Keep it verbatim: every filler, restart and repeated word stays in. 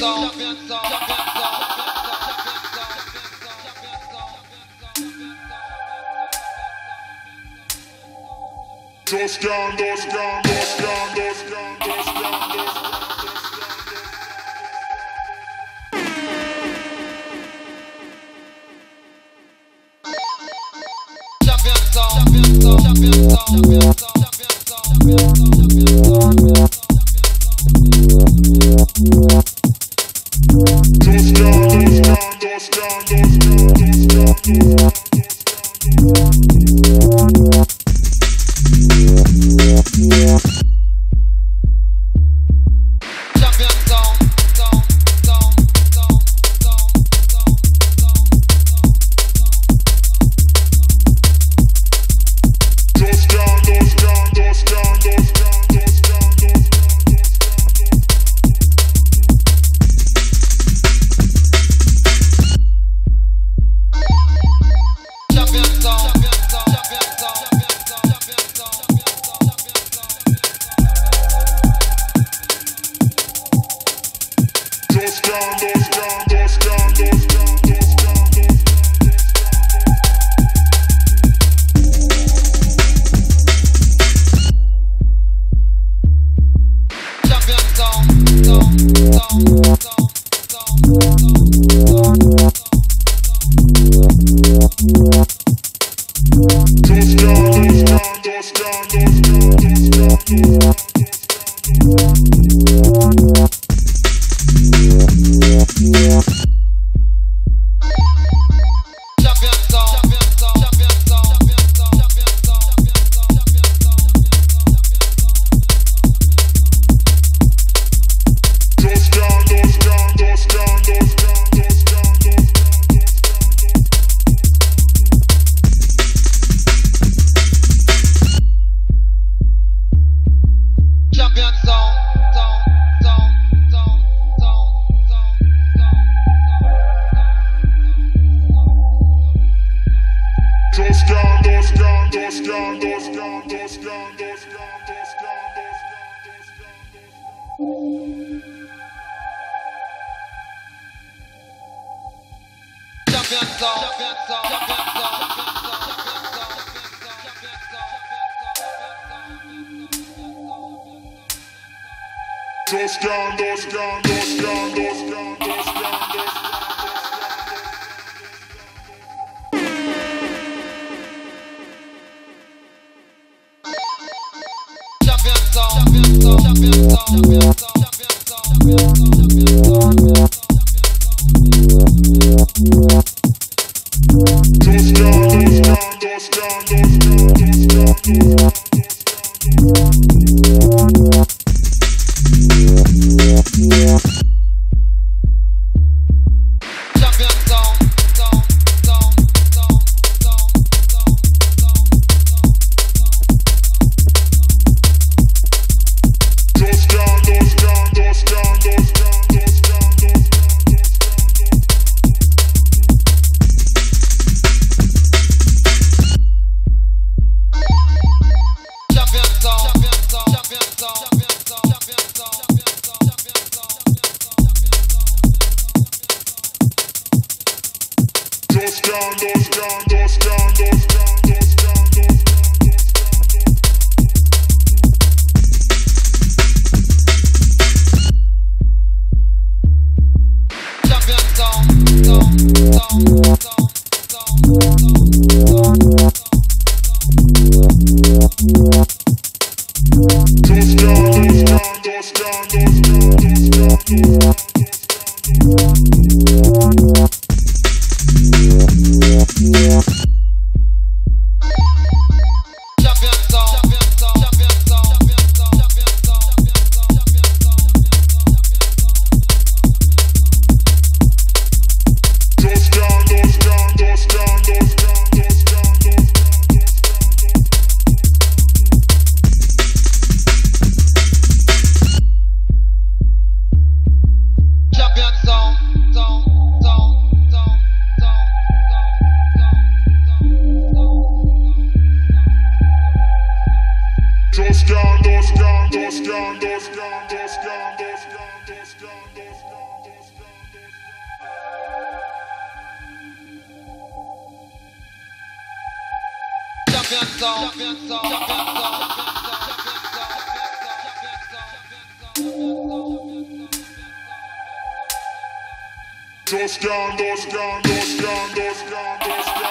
Dos gun, dos gun, dos gun, dos gun, dos gun, dos gun. Champion song, champion song, champion song, champion song, champion song, champion song. Dos gun, dos gun, dos gun, dos gun, dos gun, dos gun. Dos gun, dos gun, dos gun, dos gun, dos gun, dos gun. Champion song, champion song, champion song, champion song, champion song, champion song. Dos gun, dos gun, dos gun, dos gun, dos gun, dos gun. Dos gandos, gandos, gandos, gandos, gandos.